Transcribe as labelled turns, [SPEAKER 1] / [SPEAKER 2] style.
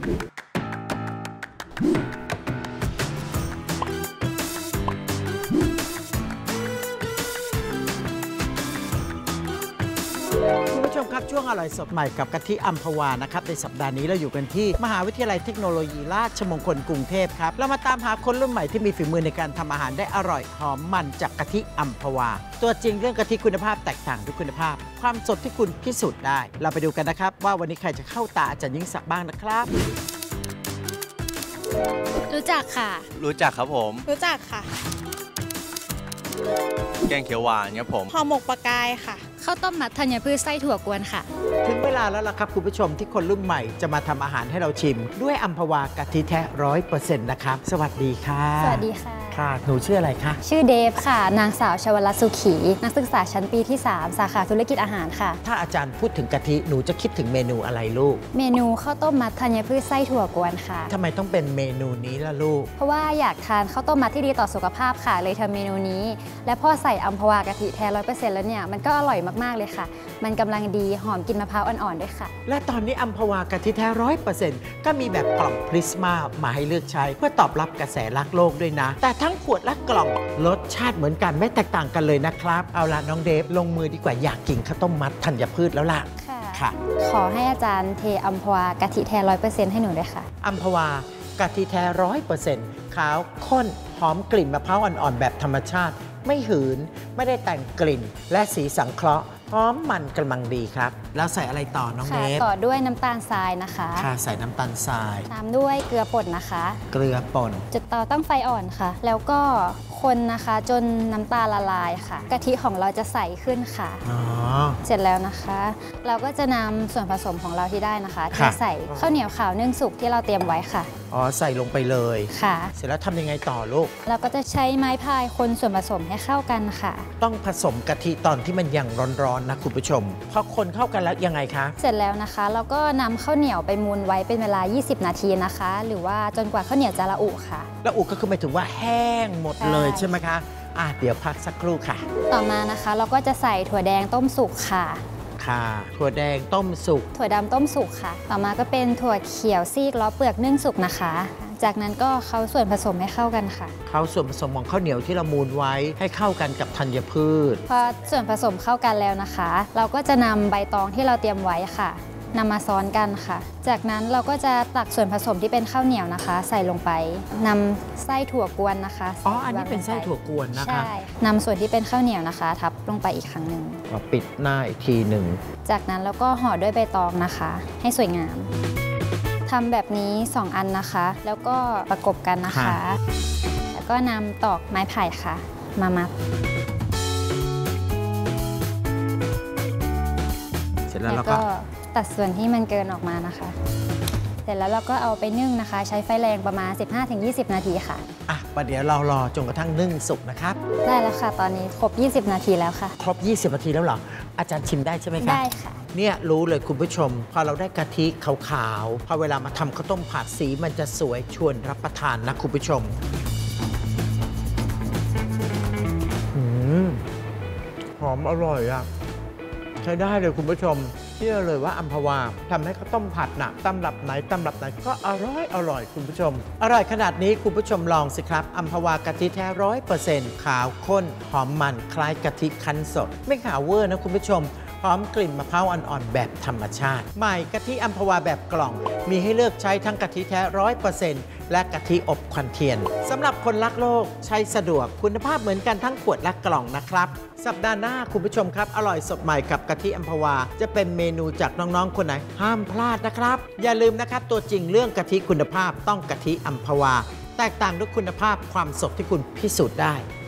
[SPEAKER 1] คุณผู้ชมครับช่วงอร่อยสดใหม่กับกะทิอัมพวานะครับในสัปดาห์นี้เราอยู่กันที่มหาวิทยาลัยเทคโนโลยีราชมงคลกรุงเทพครับเรามาตามหาคนรุ่นใหม่ที่มีฝีมือในการทำอาหารได้อร่อยหอมมันจากกะทิอัมพวาตัวจริงเรื่องกะทิคุณภาพแตกต่างทุกคุณภาพความสดที่คุณพิสูจน์ได้เราไปดูกันนะครับว่าวันนี้ใครจะเข้าตาอาจารย์ยิ่งศักดิ์บ้างนะครับ
[SPEAKER 2] รู้จักค่ะ
[SPEAKER 3] รู้จักครับผม
[SPEAKER 2] รู้จักค่ะ
[SPEAKER 3] แกงเขียวหวานครับผม
[SPEAKER 2] ห่อหมกปลากายค่ะข้าวต้มมัดธัญพืชไส้ถั่วกวนค่ะ
[SPEAKER 1] ถึงเวลาแล้วล่ะครับคุณผู้ชมที่คนรุ่นใหม่จะมาทำอาหารให้เราชิมด้วยอัมพวากะทิแท้100%นะครับสวัสดีค่ะ
[SPEAKER 2] สวัสดีค่ะ
[SPEAKER 1] ค่ะหนูชื่ออะไรคะ
[SPEAKER 2] ชื่อเดฟค่ะนางสาวชวรัตน์สุขีนักศึกษาชั้นปีที่3สาขาธุรกิจอาหารค่ะ
[SPEAKER 1] ถ้าอาจารย์พูดถึงกะทิหนูจะคิดถึงเมนูอะไรลูก
[SPEAKER 2] เมนูข้าวต้มมัดธัญพืชไส้ถั่วกวนค่ะ
[SPEAKER 1] ทำไมต้องเป็นเมนูนี้ล่ะลูก
[SPEAKER 2] เพราะว่าอยากทานข้าวต้มมัดที่ดีต่อสุขภาพค่ะเลยทำเมนูนี้และพอใส่อัมพวากะทิแท้100%แล้วเนี่ยมันก็อร่อยมากๆเลยค่ะมันกำลังดีหอมกลิ่นมะพร้าวอ่อนๆด้วยค่ะ
[SPEAKER 1] และตอนนี้อัมพวากะทิแท้100%ก็มีแบบกล่องพริสมามาให้เลือกใช้เพื่อตอบรับกระแสรักโลกด้วยนะแต่ทั้งขวดและกล่องรสชาติเหมือนกันไม่แตกต่างกันเลยนะครับเอาล่ะน้องเดฟลงมือดีกว่าอยากกินข้าวต้มมัดธัญพืชแล้วล่ะ
[SPEAKER 2] ค่ะขอให้อาจารย์เทอัมพวากะทิแท้100%ให้หนูด้วยค่ะ
[SPEAKER 1] อัมพวากะทิแท้100%ขาวข้นหอมกลิ่นมะพร้าวอ่อนๆแบบธรรมชาติไม่หืนไม่ได้แต่งกลิ่นและสีสังเคราะห์หอมมันกำลังดีครับแล้วใส่อะไรต่อน้องเนฟ
[SPEAKER 2] ต่อด้วยน้ำตาลทรายนะคะ
[SPEAKER 1] ค่ะใส่น้ำตาลทราย
[SPEAKER 2] ตามด้วยเกลือป่นนะคะ
[SPEAKER 1] เกลือป่น
[SPEAKER 2] จุดเตาตั้งไฟอ่อนค่ะแล้วก็คนนะคะจนน้ำตาลละลายค่ะกะทิของเราจะใสขึ้นค่ะเสร็จแล้วนะคะเราก็จะนำส่วนผสมของเราที่ได้นะคะที่ใส่ข้าวเหนียวขาวนึ่งสุกที่เราเตรียมไว้ค่ะ
[SPEAKER 1] ใส่ลงไปเลย
[SPEAKER 2] ค่ะ
[SPEAKER 1] เสร็จแล้วทำยังไงต่อลูก
[SPEAKER 2] เราก็จะใช้ไม้พายคนส่วนผสมให้เข้ากันค่ะ
[SPEAKER 1] ต้องผสมกะทิตอนที่มันยังร้อนๆนะคุณผู้ชมพอคนเข้ากันแล้วยังไงคะ
[SPEAKER 2] เสร็จแล้วนะคะเราก็นำข้าวเหนียวไปมูนไว้เป็นเวลา20นาทีนะคะหรือว่าจนกว่าข้าวเหนียวจะละอุค่ะ
[SPEAKER 1] ละอุก็คือหมายถึงว่าแห้งหมดเลยใช่ไหมคะเดี๋ยวพักสักครู่ค่ะ
[SPEAKER 2] ต่อมานะคะเราก็จะใส่ถั่วแดงต้มสุกค่ะ
[SPEAKER 1] ค่ะถั่วแดงต้มสุก
[SPEAKER 2] ถั่วดำต้มสุกค่ะต่อมาก็เป็นถั่วเขียวซีกล้อเปลือกนึ่งสุกนะคะจากนั้นก็เคล้าส่วนผสมให้เข้ากันค่ะ
[SPEAKER 1] เคล้าส่วนผสมของข้าวเหนียวที่เรามูนไว้ให้เข้ากันกับธัญพืช
[SPEAKER 2] พอส่วนผสมเข้ากันแล้วนะคะเราก็จะนำใบตองที่เราเตรียมไว้ค่ะนำมาซ้อนกันค่ะจากนั้นเราก็จะตักส่วนผสมที่เป็นข้าวเหนียวนะคะใส่ลงไปนำไส้ถั่วกวนนะคะ
[SPEAKER 1] อันนี้เป็นไส้ถั่วกวนนะคะ
[SPEAKER 2] ใช่นำส่วนที่เป็นข้าวเหนียวนะคะทับลงไปอีกครั้งหนึ่ง
[SPEAKER 1] ปิดหน้าอีกทีหนึ่ง
[SPEAKER 2] จากนั้นเราก็ห่อด้วยใบตองนะคะให้สวยงามทำแบบนี้2อันนะคะแล้วก็ประกบกันนะคะแล้วก็นำตอกไม้ไผ่ค่ะมามัด
[SPEAKER 1] เสร็จแล้วเราก็
[SPEAKER 2] ตัดส่วนที่มันเกินออกมานะคะเสร็จแล้วเราก็เอาไปนึ่งนะคะใช้ไฟแรงประมาณ 15-20 นาทีค่ะ
[SPEAKER 1] ประเดี๋ยวเรารอจนกระทั่งนึ่งสุกนะครับ
[SPEAKER 2] ได้แล้วค่ะตอนนี้ครบ20นาทีแล้วค่ะ
[SPEAKER 1] ครบ20นาทีแล้วเหรออาจารย์ชิมได้ใช่ไหมครับ
[SPEAKER 2] ได้ค่ะ
[SPEAKER 1] เนี่ยรู้เลยคุณผู้ชมพอเราได้กะทิขาวๆพอเวลามาทำข้าวต้มผัดสีมันจะสวยชวนรับประทานนะคุณผู้ชมหอมอร่อยอ่ะใช้ได้เลยคุณผู้ชมเชื่อเลยว่าอัมพวาทำให้ข้าวต้มผัดน่ะตำรับไหนก็อร่อยคุณผู้ชมอร่อยขนาดนี้คุณผู้ชมลองสิครับอัมพวากะทิแท้100%ขาวข้นหอมมันคล้ายกะทิคั้นสดไม่ขาวเวอร์นะคุณผู้ชมพร้อมกลิ่นมะพร้าวอ่อนๆแบบธรรมชาติใหม่กะทิอัมพวาแบบกล่องมีให้เลือกใช้ทั้งกะทิแท้ 100% และกะทิอบควันเทียนสำหรับคนรักโลกใช้สะดวกคุณภาพเหมือนกันทั้งขวดและกล่องนะครับสัปดาห์หน้าคุณผู้ชมครับอร่อยสดใหม่กับกะทิอัมพวาจะเป็นเมนูจากน้องๆคนไหนห้ามพลาดนะครับอย่าลืมนะครับตัวจริงเรื่องกะทิคุณภาพต้องกะทิอัมพวาแตกต่างด้วยคุณภาพความสดที่คุณพิสูจน์ได้